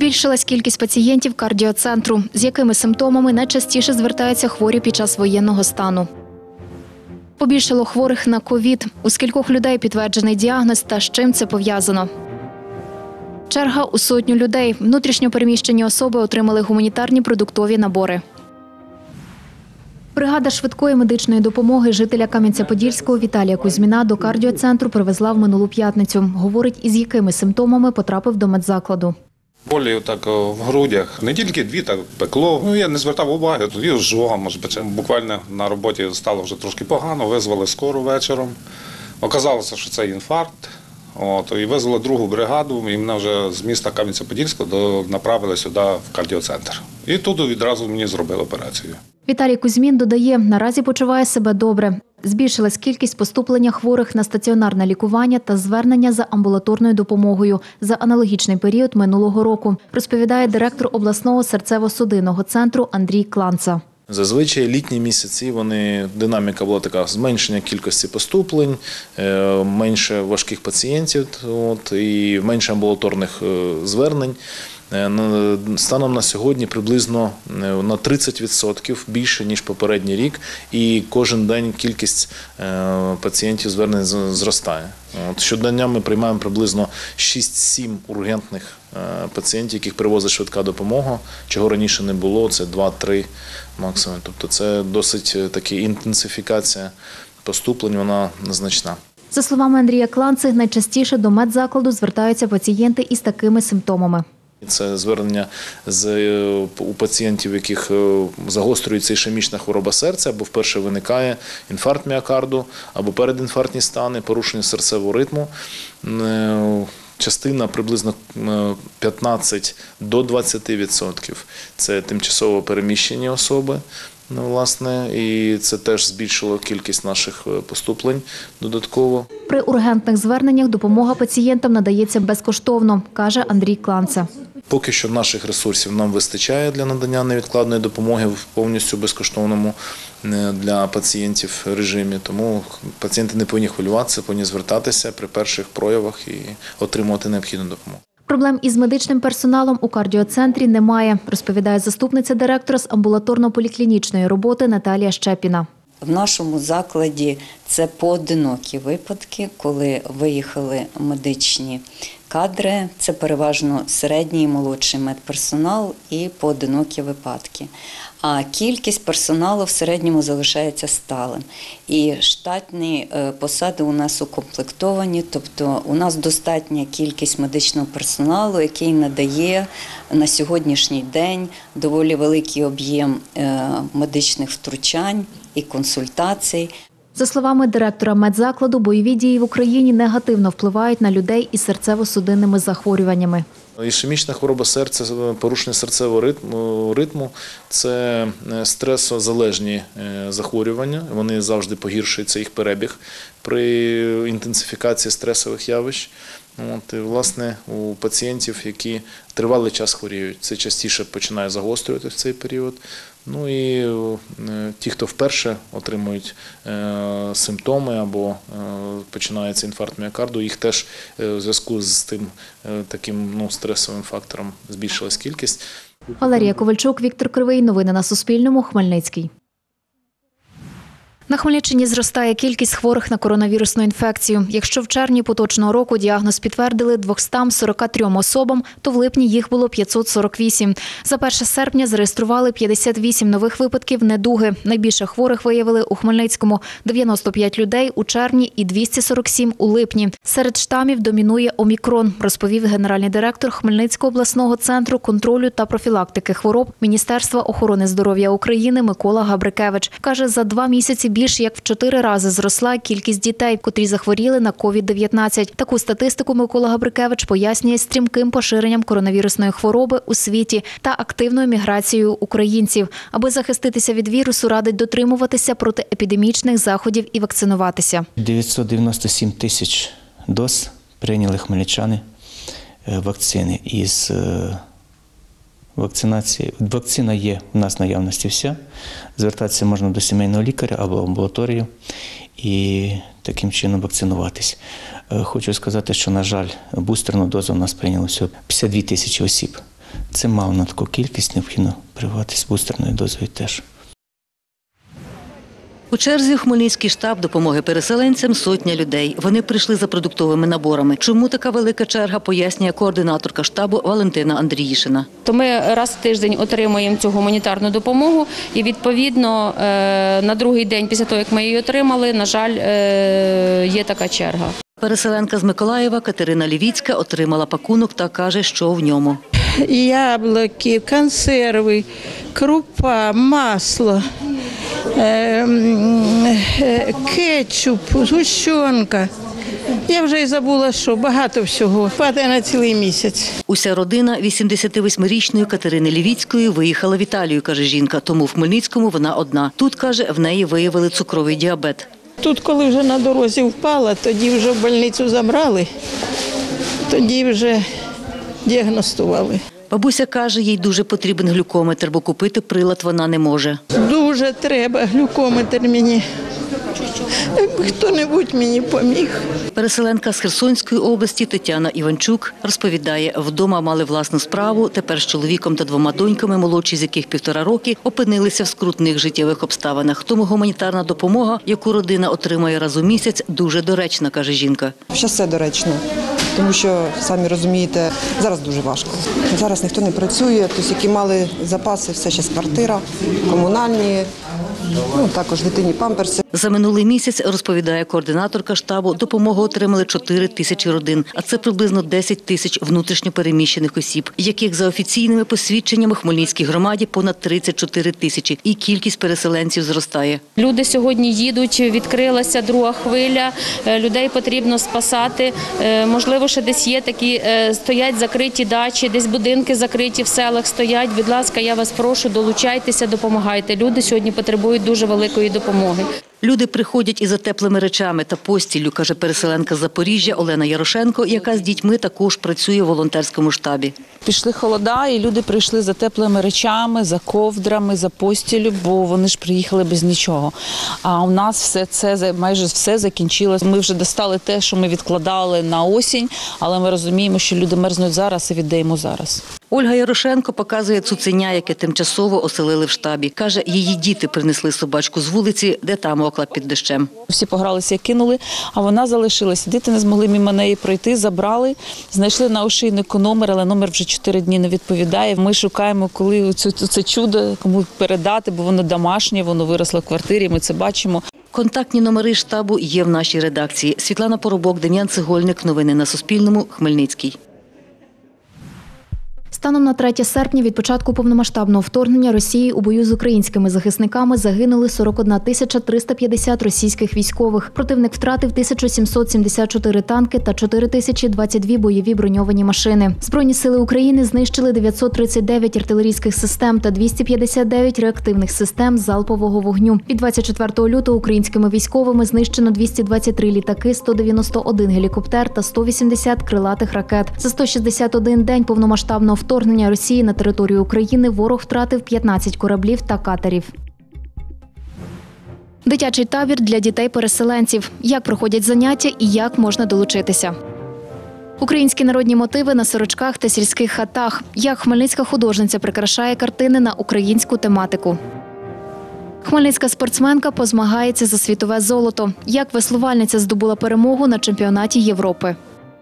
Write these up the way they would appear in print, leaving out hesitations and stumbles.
Збільшилась кількість пацієнтів кардіоцентру, з якими симптомами найчастіше звертаються хворі під час воєнного стану. Побільшало хворих на ковід. У скількох людей підтверджений діагноз та з чим це пов'язано. Черга у 100 людей. Внутрішньо переміщені особи отримали гуманітарні продуктові набори. Бригада швидкої медичної допомоги жителя Кам'янця-Подільського Віталія Кузьміна до кардіоцентру привезла в минулу п'ятницю. Говорить, із якими симптомами потрапив до медзакладу. Болі так в грудях, не тільки дві, так пекло. Я не звертав уваги, тоді жога, може бути. Буквально на роботі стало вже трошки погано, визвали скору вечором. Оказалося, що це інфаркт. І визвали другу бригаду, і мене вже з міста Кам'янця-Подільського направили сюди, в кардіоцентр. І тут відразу мені зробили операцію. Віталій Кузьмін додає, наразі почуває себе добре. Збільшилась кількість поступлення хворих на стаціонарне лікування та звернення за амбулаторною допомогою за аналогічний період минулого року, розповідає директор обласного серцево-судинного центру Андрій Кланца. Зазвичай літні місяці динаміка була така: зменшення кількості поступлень, менше важких пацієнтів і менше амбулаторних звернень. Станом на сьогодні приблизно на 30% більше, ніж попередній рік, і кожен день кількість пацієнтів звернень зростає. Щодня ми приймаємо приблизно 6-7 ургентних пацієнтів, яких привозить швидка допомога, чого раніше не було, це 2-3 максимум. Тобто це досить така інтенсифікація поступлень, вона значна. За словами Андрія Кланци, найчастіше до медзакладу звертаються пацієнти із такими симптомами. Це звернення у пацієнтів, у яких загострюється ішемічна хвороба серця, або вперше виникає інфаркт міокарду, або передінфарктні стани, порушення серцевого ритму. Частина приблизно 15 до 20% – це тимчасово переміщені особи. І це теж збільшило кількість наших поступлень додатково. При ургентних зверненнях допомога пацієнтам надається безкоштовно, каже Андрій Кланца. Поки що наших ресурсів нам вистачає для надання невідкладної допомоги в повністю безкоштовному для пацієнтів режимі. Тому пацієнти не повинні хвилюватися, повинні звертатися при перших проявах і отримувати необхідну допомогу. Проблем із медичним персоналом у кардіоцентрі немає, розповідає заступниця директора з амбулаторно-поліклінічної роботи Наталія Щепіна. В нашому закладі це поодинокі випадки, коли виїхали медичні кадри, це переважно середній і молодший медперсонал і поодинокі випадки. А кількість персоналу в середньому залишається сталим. І штатні посади у нас укомплектовані, тобто у нас достатня кількість медичного персоналу, який надає на сьогоднішній день доволі великий об'єм медичних втручань і консультацій. За словами директора медзакладу, бойові дії в Україні негативно впливають на людей із серцево-судинними захворюваннями. Ішемічна хвороба серця, порушення серцевого ритму – це стресозалежні захворювання. Вони завжди погіршуються, їх перебіг при інтенсифікації стресових явищ. Власне, у пацієнтів, які тривалий час хворіють, це частіше починає загострювати в цей період. І ті, хто вперше отримують симптоми або починається інфаркт міокарду, їх теж у зв'язку з тим таким стресовим фактором збільшилась кількість. Валерія Ковальчук, Віктор Кривий. Новини на Суспільному. Хмельницький. На Хмельниччині зростає кількість хворих на коронавірусну інфекцію. Якщо в червні поточного року діагноз підтвердили 243 особам, то в липні їх було 548. За 1 серпня зареєстрували 58 нових випадків недуги. Найбільше хворих виявили у Хмельницькому – 95 людей у червні і 247 у липні. Серед штамів домінує омікрон, розповів генеральний директор Хмельницького обласного центру контролю та профілактики хвороб Міністерства охорони здоров'я України Микола Габрикевич. Каже, за 2 місяці більше як в 4 рази зросла кількість дітей, котрі захворіли на COVID-19. Таку статистику Микола Габрикевич пояснює стрімким поширенням коронавірусної хвороби у світі та активною міграцією українців. Аби захиститися від вірусу, радить дотримуватися протиепідемічних заходів і вакцинуватися. 997 тисяч доз прийняли хмельничани вакцини із вакцинації. Вакцина є в нас в наявності вся. Звертатися можна до сімейного лікаря або амбулаторію і таким чином вакцинуватись. Хочу сказати, що, на жаль, бустерну дозу у нас прийняло всього 52 тисячі осіб. це мало на таку кількість, необхідно прививатись бустерною дозою теж. У черзі у Хмельницький штаб допомоги переселенцям сотня людей. Вони прийшли за продуктовими наборами. Чому така велика черга, пояснює координаторка штабу Валентина Андріїшина. То ми раз в тиждень отримуємо цю гуманітарну допомогу і, відповідно, на другий день після того, як ми її отримали, на жаль, є така черга. Переселенка з Миколаєва Катерина Лівіцька отримала пакунок та каже, що в ньому. Яблуки, консерви, крупа, масло, кетчуп, згущенка. Я вже й забула, що багато всього. Хватає на цілий місяць. Уся родина 88-річної Катерини Лівіцької виїхала в Італію, каже жінка, тому в Хмельницькому вона одна. Тут, каже, в неї виявили цукровий діабет. Тут, коли вже на дорозі впала, тоді вже в больницю забрали, тоді вже діагностували. Бабуся каже, їй дуже потрібен глюкометр, бо купити прилад вона не може. Дуже треба глюкометр мені. Якби хто-небудь мені поміг. Переселенка з Херсонської області Тетяна Іванчук розповідає, вдома мали власну справу, тепер з чоловіком та 2 доньками, молодші з яких 1,5 роки, опинилися в скрутних життєвих обставинах. Тому гуманітарна допомога, яку родина отримує раз у місяць, дуже доречна, каже жінка. Зараз все доречно, тому що, самі розумієте, зараз дуже важко. Зараз ніхто не працює, тобто, які мали запаси, все ще з квартира, комунальні, також дитині памперси. За минулий місяць, розповідає координаторка штабу, допомогу отримали 4 тисячі родин, а це приблизно 10 тисяч внутрішньо переміщених осіб, яких за офіційними посвідченнями в Хмельницькій громаді понад 34 тисячі, і кількість переселенців зростає. Люди сьогодні їдуть, відкрилася друга хвиля, людей потрібно спасати. Можливо, ще десь є такі, стоять закриті дачі, десь будинки закриті в селах стоять. Будь ласка, я вас прошу, долучайтеся, допомагайте. Люди сьогодні потребують дуже великої допомоги. Люди приходять і за теплими речами та постіллю, каже переселенка з Запоріжжя Олена Ярошенко, яка з дітьми також працює в волонтерському штабі. Пішли холода, і люди прийшли за теплими речами, за ковдрами, за постіллю, бо вони ж приїхали без нічого. А у нас все це, майже все закінчилось. Ми вже достали те, що ми відкладали на осінь, але ми розуміємо, що люди мерзнуть зараз і віддаємо зараз. Ольга Ярошенко показує цуценя, яке тимчасово оселили в штабі. Каже, її діти принесли собачку з вулиці, де та мокла під дощем. Всі погралися, кинули, а вона залишилася. Діти не змогли мимо неї пройти, забрали, знайшли на ошейнику номер, але номер вже 4 дні не відповідає. Ми шукаємо, коли це чудо, кому передати, бо воно домашнє, воно виросло в квартирі, ми це бачимо. Контактні номери штабу є в нашій редакції. Світлана Поробок, Дем'ян Цегольник. Новини на Суспільному. Хмельницький. Станом на 3 серпня від початку повномасштабного вторгнення Росії у бою з українськими захисниками загинули 41 350 російських військових. Противник втратив 1774 танки та 4022 бойові броньовані машини. Збройні сили України знищили 939 артилерійських систем та 259 реактивних систем залпового вогню. Від 24 лютого українськими військовими знищено 223 літаки, 191 гелікоптер та 180 крилатих ракет. За 161 день повномасштабного вторгнення Росії на територію України ворог втратив 15 кораблів та катерів. Дитячий табір для дітей-переселенців. Як проходять заняття і як можна долучитися. Українські народні мотиви на сорочках та сільських хатах. Як хмельницька художниця прикрашає картини на українську тематику. Хмельницька спортсменка позмагається за світове золото. Як веслувальниця здобула перемогу на чемпіонаті Європи.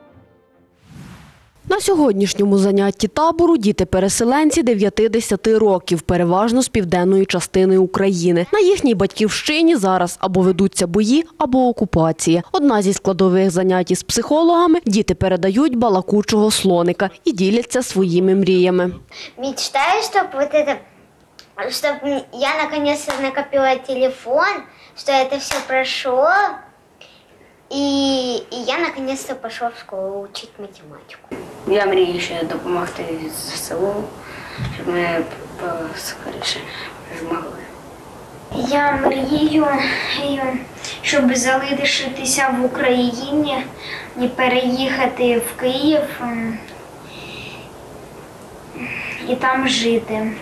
На сьогоднішньому занятті табору діти-переселенці 9-10 років, переважно з південної частини України. На їхній батьківщині зараз або ведуться бої, або окупація. Одна зі складових занять із психологами – діти передають балакучого слоника і діляться своїми мріями. Мечтаю, щоб я наконец-то накопила телефон, що це все пройшло. І я наконец-то пішла в школу вчити математику. Я мрію ще допомогти ЗСУ, щоб ми скоріше змогли. Я мрію, щоб залишитися в Україні і переїхати в Київ і там жити.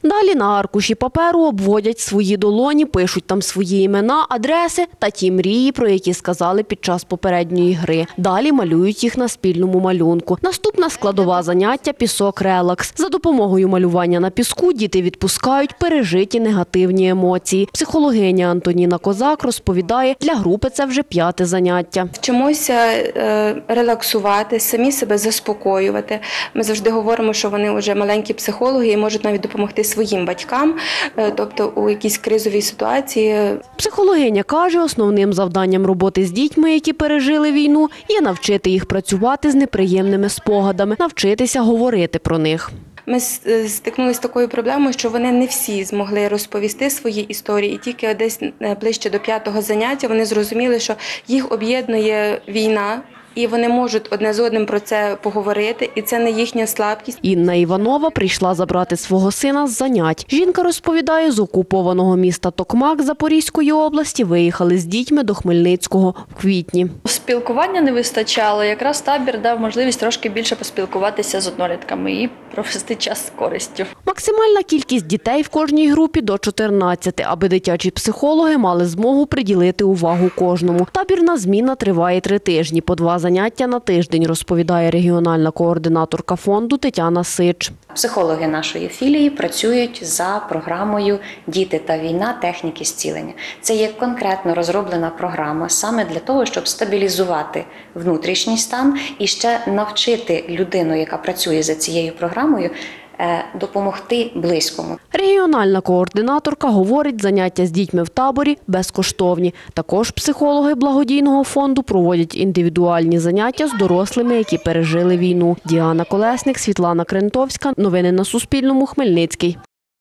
Далі на аркуші паперу обводять свої долоні, пишуть там свої імена, адреси та ті мрії, про які сказали під час попередньої гри. Далі малюють їх на спільному малюнку. Наступна складова заняття – пісок-релакс. За допомогою малювання на піску діти відпускають пережиті негативні емоції. Психологиня Антоніна Козак розповідає, для групи це вже 5-те заняття. Вчимося релаксувати, самі себе заспокоювати. Ми завжди говоримо, що вони вже маленькі психологи і можуть навіть допомогти своїм батькам, тобто у якійсь кризовій ситуації. Психологиня каже, основним завданням роботи з дітьми, які пережили війну, є навчити їх працювати з неприємними спогадами, навчитися говорити про них. Ми стикнулися з такою проблемою, що вони не всі змогли розповісти свої історії, і тільки десь ближче до 5-го заняття вони зрозуміли, що їх об'єднує війна, і вони можуть одне з одним про це поговорити, і це не їхня слабкість. Інна Іванова прийшла забрати свого сина з занять. Жінка розповідає, з окупованого міста Токмак Запорізької області виїхали з дітьми до Хмельницького в квітні. Спілкування не вистачало, якраз табір дав можливість трошки більше поспілкуватися з однолітками і провести час з користю. Максимальна кількість дітей в кожній групі до 14, аби дитячі психологи мали змогу приділити увагу кожному. Табірна зміна триває 3 тижні, по 2 заняття на тиждень, розповідає регіональна координаторка фонду Тетяна Сич. Психологи нашої філії працюють за програмою «Діти та війна. Техніки зцілення». Це є конкретно розроблена програма саме для того, щоб стабілізувати внутрішній стан і ще навчити людину, яка працює за цією програмою, допомогти близькому. Регіональна координаторка говорить, заняття з дітьми в таборі безкоштовні. Також психологи благодійного фонду проводять індивідуальні заняття з дорослими, які пережили війну. Діана Колесник, Світлана Крентовська. Новини на Суспільному. Хмельницький.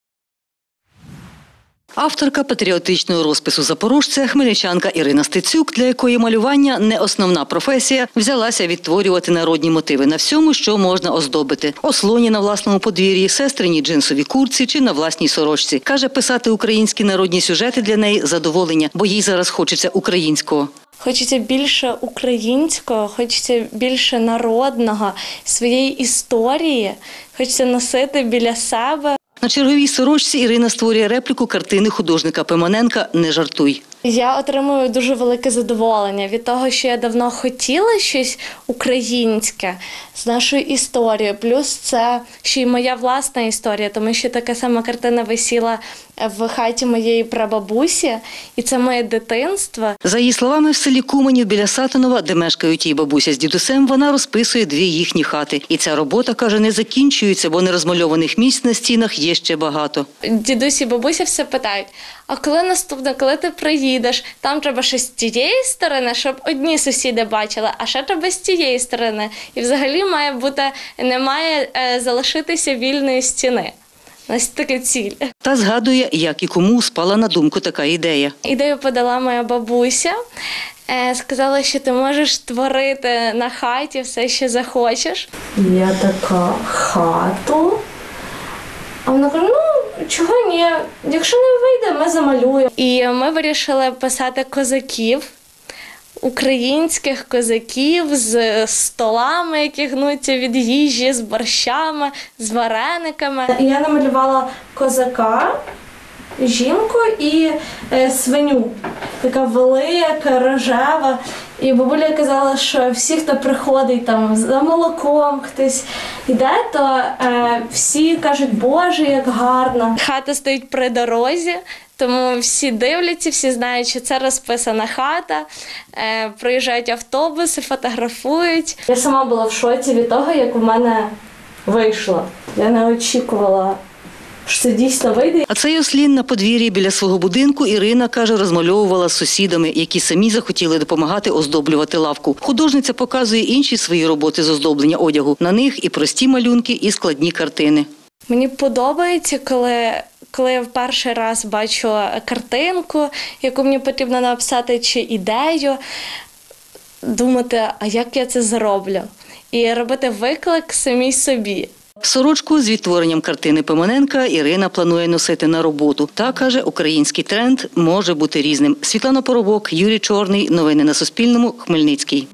Авторка патріотичного розпису запорожця, хмельничанка Ірина Стецюк, для якої малювання не основна професія, взялася відтворювати народні мотиви на всьому, що можна оздобити. Ослоні на власному подвір'ї, сестрині джинсові куртці чи на власній сорочці. Каже, писати українські народні сюжети для неї – задоволення, бо їй зараз хочеться українського. Хочеться більше українського, хочеться більше народного, своєї історії, хочеться носити біля себе. На черговій сорочці Ірина створює репліку картини художника Пимоненка «Не жартуй». Я отримую дуже велике задоволення від того, що я давно хотіла щось українське з нашою історією. Плюс це ще й моя власна історія, тому що така сама картина висіла в хаті моєї прабабусі, і це моє дитинство. За її словами, в селі Куменів біля Сатинова, де мешкають її бабуся з дідусем, вона розписує 2 їхні хати. І ця робота, каже, не закінчується, бо нерозмальованих місць на стінах є ще багато. Дідусь і бабуся все питають, а коли наступне, коли ти приїдеш, там треба ще з тієї сторони, щоб одні сусіди бачили, а ще треба з тієї сторони. І взагалі не має залишитися вільної стіни. Ось така ціль. Та згадує, як і кому спала на думку така ідея. Ідею подала моя бабуся. Сказала, що ти можеш творити на хаті все, що захочеш. Я така, хату? А вона каже, чого ні, якщо не вийде, ми замалюємо. І ми вирішили писати козаків, українських козаків з столами, які гнуться від їжі, з борщами, з варениками. Я намалювала козака, жінку і свиню, така велика, рожева. І бабуля казала, що всі, хто приходить там за молоком, хтось йде, то всі кажуть, Боже, як гарно. Хата стоїть при дорозі, тому всі дивляться, всі знають, що це розписана хата, приїжджають автобуси, фотографують. Я сама була в шоці від того, як у мене вийшло. Я не очікувала, що це дійсно вийде. А цей ослін на подвір'ї біля свого будинку Ірина, каже, розмальовувала з сусідами, які самі захотіли допомагати оздоблювати лавку. Художниця показує інші свої роботи з оздоблення одягу. На них і прості малюнки, і складні картини. Мені подобається, коли я в перший раз бачу картинку, яку мені потрібно написати, чи ідею, думати, а як я це зроблю? І робити виклик самій собі. Сорочку з відтворенням картини Пимоненка Ірина планує носити на роботу. Та, каже, український тренд може бути різним. Світлана Поробок, Юрій Чорний. Новини на Суспільному. Хмельницький.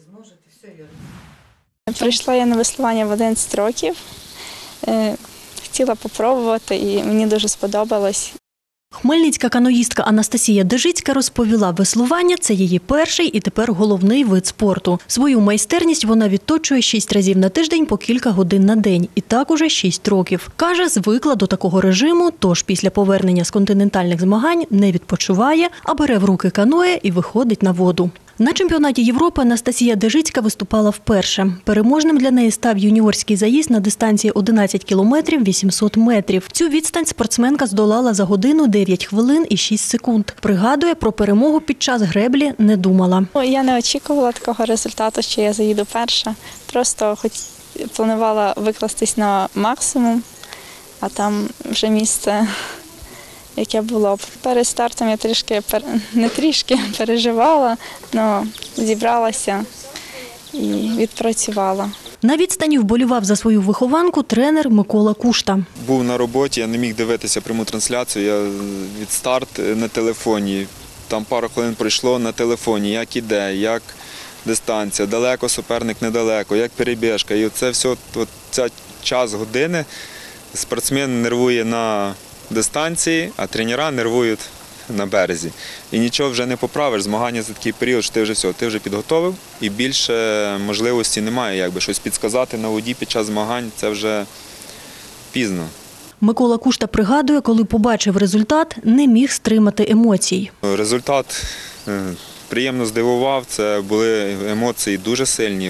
Прийшла я на веслування в 11 років. захотіла попробувати, і мені дуже сподобалось. Хмельницька каноїстка Анастасія Дежицька розповіла, веслування – це її перший і тепер головний вид спорту. Свою майстерність вона відточує 6 разів на тиждень по кілька годин на день. І так уже 6 років. Каже, звикла до такого режиму, тож після повернення з континентальних змагань не відпочиває, а бере в руки каное і виходить на воду. На чемпіонаті Європи Анастасія Дежицька виступала вперше. Переможним для неї став юніорський заїзд на дистанції 11 кілометрів 800 метрів. Цю відстань спортсменка здолала за годину 9 хвилин і 6 секунд. Пригадує, про перемогу під час греблі не думала. Я не очікувала такого результату, що я заїду перша. Просто планувала викластись на максимум, а там вже місце, яке було б. Перед стартом я переживала, але зібралася і відпрацювала. На відстані вболівав за свою вихованку тренер Микола Кушта. Був на роботі, я не міг дивитися пряму трансляцію, я від старт на телефоні. Там пару хвилин пройшло на телефоні, як іде, як дистанція, далеко суперник, недалеко, як перебіжка. І це все, ця час години спортсмен нервує на дистанції, а тренера нервують на березі. І нічого вже не поправиш, змагання за такий період, що ти вже підготовив і більше можливості немає, щось підсказати на воді під час змагань, це вже пізно. Микола Кушта пригадує, коли побачив результат, не міг стримати емоцій. Результат приємно здивував, це були емоції дуже сильні,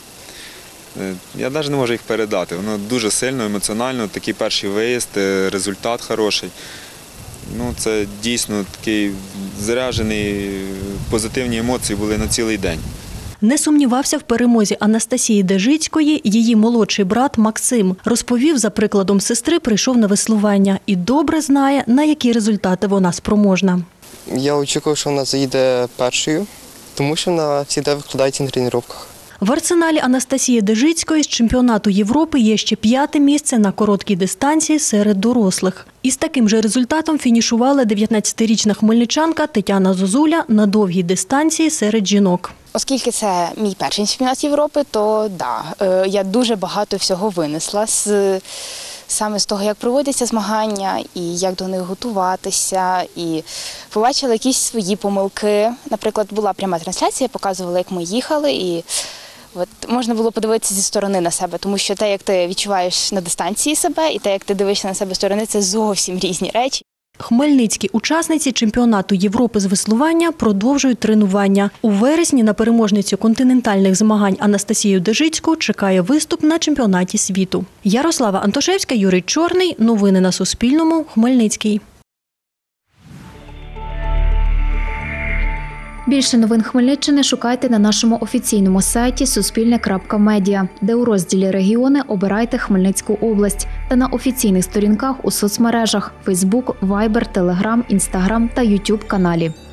я навіть не можу їх передати, воно дуже сильно, емоціонально, такий перший виїзд, результат хороший. Це дійсно такий заряджений, позитивні емоції були на цілий день. Не сумнівався в перемозі Анастасії Дежицької її молодший брат Максим. Розповів, за прикладом сестри прийшов на веслування і добре знає, на які результати вона спроможна. Я очікував, що вона заїде першою, тому що вона завжди викладається на тренуваннях. В арсеналі Анастасії Дежицької з чемпіонату Європи є ще 5-те місце на короткій дистанції серед дорослих. Із таким же результатом фінішувала 19-річна хмельничанка Тетяна Зозуля на довгій дистанції серед жінок. Оскільки це мій перший чемпіонат Європи, то я дуже багато всього винесла саме з того, як проводяться змагання і як до них готуватися, і побачила якісь свої помилки. Наприклад, була пряма трансляція, показувала, як ми їхали, і можна було подивитися зі сторони на себе, тому що те, як ти відчуваєш на дистанції себе, і те, як ти дивишся на себе з сторони, це зовсім різні речі. Хмельницькі учасниці чемпіонату Європи з веслування продовжують тренування. У вересні на переможницю континентальних змагань Анастасію Дежицьку чекає виступ на чемпіонаті світу. Ярослава Антошевська, Юрій Чорний. Новини на Суспільному. Хмельницький. Більше новин Хмельниччини шукайте на нашому офіційному сайті suspilne.media, де у розділі «Регіони» обирайте Хмельницьку область та на офіційних сторінках у соцмережах – Facebook, Viber, Telegram, Instagram та YouTube каналі.